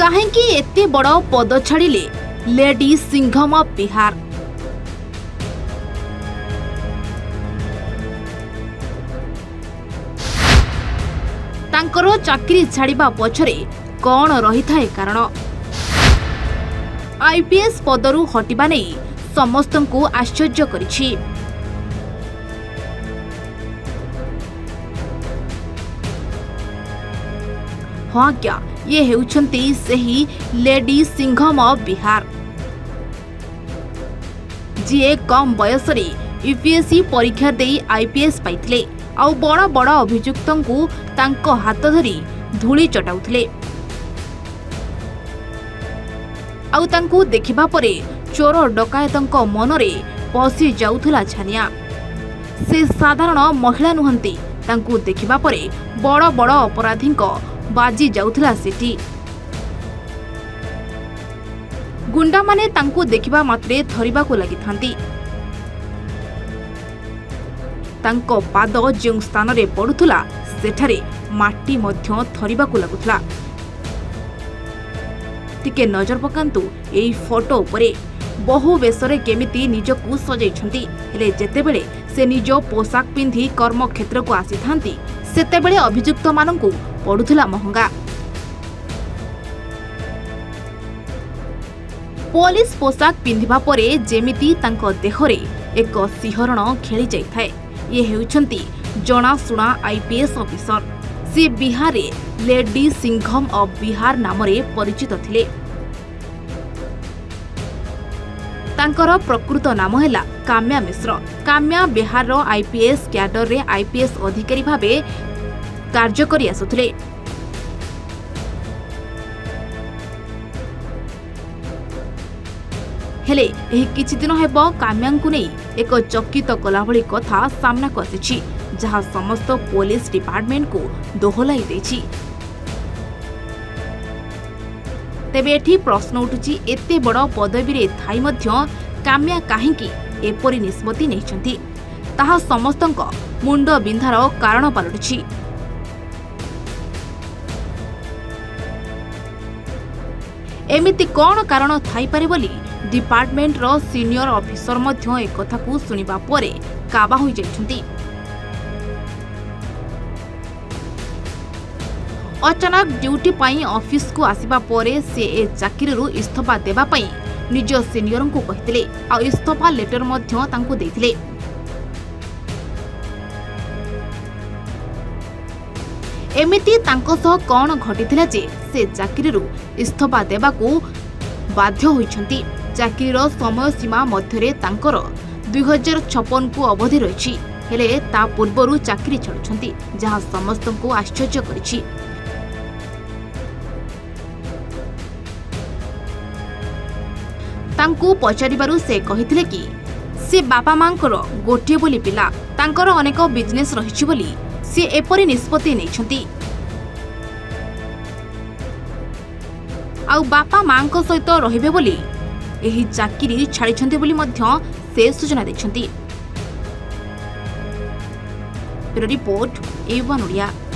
काहेकि एते बड़ पद छाड़िले लेडी सिंघम ऑफ बिहार। तांकर चाकरी छाड़िबा पछरे कौन रही थाए कारण? आईपीएस पदरु हटिबा नै समस्तंकु आश्चर्य करिछि। हाँ क्या ये हेउछंती सही लेडी सिंघम ऑफ बिहार जी कम बयस यूपीएससी परीक्षा दे आईपीएस पाइथिले आउ बड़ बड़ अभियुक्तंकु तांको हाथ धरी धूली चटाउथिले। आउ तांकु देखिबा परे चोर डकायतंको मनरे पसी जाउथला छानिया। से साधारण महिला नुहंती, तांकु देखिबा परे बड़ बड़ अपराधींको बाजी जाउथला सेठी। गुंडा माने तांकु देखिबा मात्रे थरिबा को लागि थांती। तांको पाद जो स्थान रे पडुथला सेठारे माटी मध्य थरिबा को लागुथला। टिके नजर पकांतु एई फोटो उपरे बहु बेसरे केमिति निजकु सजाइछंती। हेले जेतेबेले से निज पोशाक पिंधि कर्म क्षेत्र को आसी थांती सेतेबेले अभियुक्त मानंकु पडुथला महंगा। पुलिस पोशाक पिंधिबा परे जेमिति तांको देहरे एक सिहरण खेली जाई थाए। ये हेउछंती जनाशुना आईपीएस ऑफिसर। से बिहार रे लेडी सिंघम ऑफ बिहार नामरे परिचित थिले। तांकर प्रकृत नाम हैला काम्या मिश्र। काम्या बिहार रो आईपीएस कैडर रे आईपीएस अधिकारी भाबे कार्य करि आसुथिले। हेले एही किछि दिन हेबो काम्यांकु नै एक चकित कला भली कथा सामना को आसिछि, जहा समस्त पुलिस डिपार्टमेंट को दोहलाई दैछि। तेबे एठी प्रश्न उठुछि, एते बड़ पदवी रे थाई मध्य काम्या काहेकि एपरि निष्पत्ति नैछंती? ताहा समस्तंक मुंड बिंधार कारण पालटुछि। एमिति कौन कारण थाई पारे बोली डिपार्टमेंट रो सीनियर ऑफिसर मध्य एक कथा को सुनिबा परे काबा होई जाइछंती। अचानक ड्यूटी पाई ऑफिस को आसीबा परे से ए चाकरी रु इस्तफा देबा पाई निज सीनियर को कहितले आ इस्तफा लेटर मध्य तांको देथिले। एमिति तांको सह कौन घटिथिला जे से चाकरी रु इस्तफा देबा को बाध्य होइछंती? चाकरी रो समय सीमा मध्यरे तांकर 2056 को अवधि रहिछि। हेले ता पूर्वरु चाकरी छडुछंती, जहा समस्तंको आश्चर्य करिछि। तांकु पचारिबारु से कहिथिले कि से बापा मांकर गोटे बोली पिला, तांकर अनेक बिजनेस रहिछि बोली से एपरि निष्पत्ति नैछंती। आउ बापा मांको सहित रहिबे बोली एही चाकरी छाड़िछंती बोली मध्य से सूचना दैछंती। Report A1 Odia.